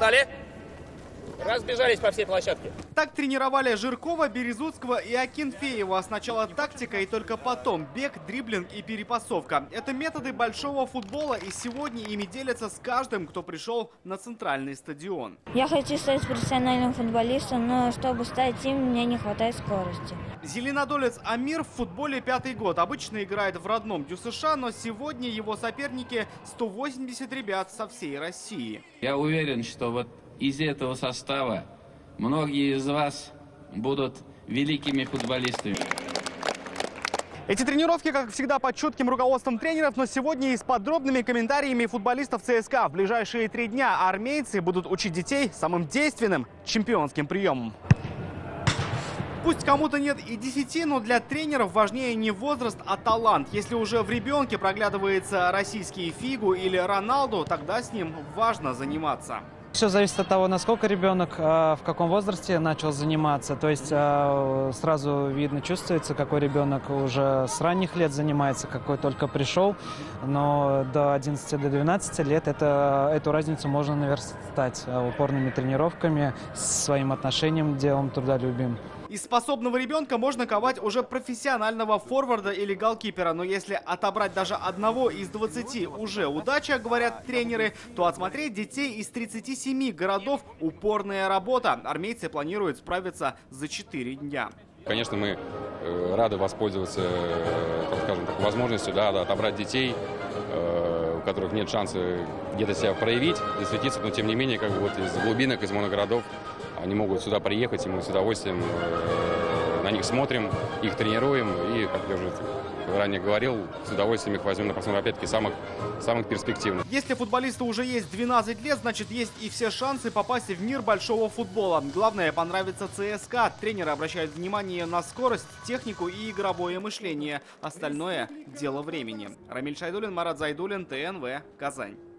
Встали. Разбежались по всей площадке. Так тренировали Жиркова, Березутского и Акинфеева. Сначала тактика и только потом бег, дриблинг и перепасовка. Это методы большого футбола, и сегодня ими делятся с каждым, кто пришел на центральный стадион. Я хочу стать профессиональным футболистом, но чтобы стать им, мне не хватает скорости. Зеленодолец Амир в футболе 5-й год. Обычно играет в родном ДЮСШ, но сегодня его соперники 180 ребят со всей России. Я уверен, что вот из этого состава многие из вас будут великими футболистами. Эти тренировки, как всегда, под чутким руководством тренеров, но сегодня и с подробными комментариями футболистов ЦСКА. В ближайшие 3 дня армейцы будут учить детей самым действенным чемпионским приемам. Пусть кому-то нет и 10, но для тренеров важнее не возраст, а талант. Если уже в ребенке проглядывается российский Фигу или Роналду, тогда с ним важно заниматься. Все зависит от того, насколько ребенок, в каком возрасте начал заниматься. То есть сразу видно, чувствуется, какой ребенок уже с ранних лет занимается, какой только пришел. Но до 11-12 лет эту разницу можно наверстать упорными тренировками, своим отношением к делам, трудолюбием. Из способного ребенка можно ковать уже профессионального форварда или голкипера. Но если отобрать даже одного из 20 уже удача, говорят тренеры, то отсмотреть детей из 37 городов – упорная работа. Армейцы планируют справиться за 4 дня. Конечно, мы рады воспользоваться, так скажем, возможностью отобрать детей, у которых нет шанса где-то себя проявить, засветиться, но тем не менее, как бы вот из глубинок, из моногородов они могут сюда приехать, и мы с удовольствием на них смотрим, их тренируем, и, как я уже ранее говорил, с удовольствием их возьмем на просмотр, опять-таки, самых перспективных. Если футболисту уже есть 12 лет, значит есть и все шансы попасть в мир большого футбола. Главное — понравится ЦСКА. Тренеры обращают внимание на скорость, технику и игровое мышление. Остальное — дело времени. Рамиль Шайдуллин, Марат Зайдуллин, ТНВ, Казань.